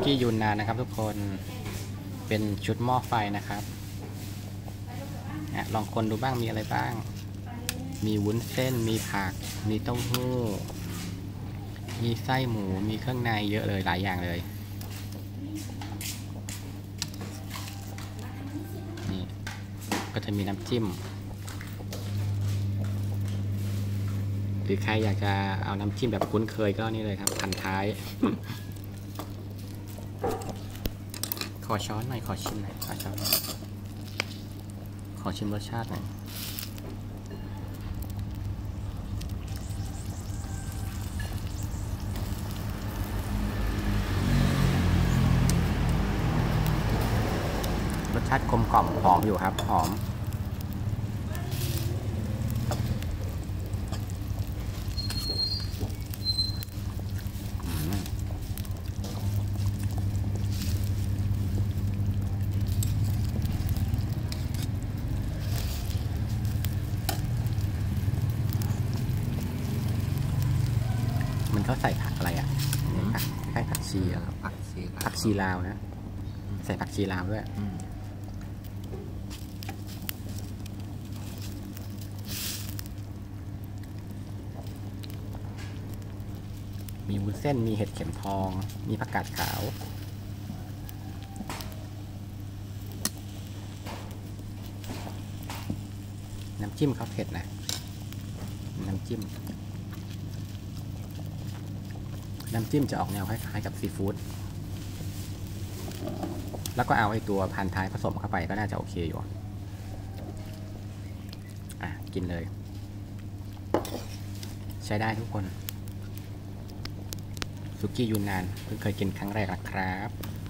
กี้ยูนนานนะครับทุกคนเป็นชุดหม้อไฟนะครับลองคนดูบ้างมีอะไรบ้างมีวุ้นเส้นมีผักมีเต้าหู้มีไส้หมูมีเครื่องในเยอะเลยหลายอย่างเลยนี่ก็จะมีน้ำจิ้มหรือใครอยากจะเอาน้ำจิ้มแบบคุ้นเคยก็นี่เลยครับพันท้าย ขอช้อนหน่อยขอชิมหน่อยขอช้อนขอชิมรสชาติหน่อยรสชาติกลมกล่อมหอมอยู่ครับหอมมันเขาใส่ผักอะไรอ่ะผักคล้ายผักชีอ่ะผักชีลาวนะใส่ผักชีลาวด้วยมีวุ้นเส้นมีเห็ดเข็มทองมีผักกาดขาวน้ำจิ้มเขาเผ็ดนะน้ำจิ้มจะออกแนวคล้ายๆกับซีฟู้ดแล้วก็เอาไอ้ตัวพันท้ายผสมเข้าไปก็น่าจะโอเคอยู่กินเลยใช้ได้ทุกคนสุกี้ยูนนานเพิ่งเคยกินครั้งแรกนะครับ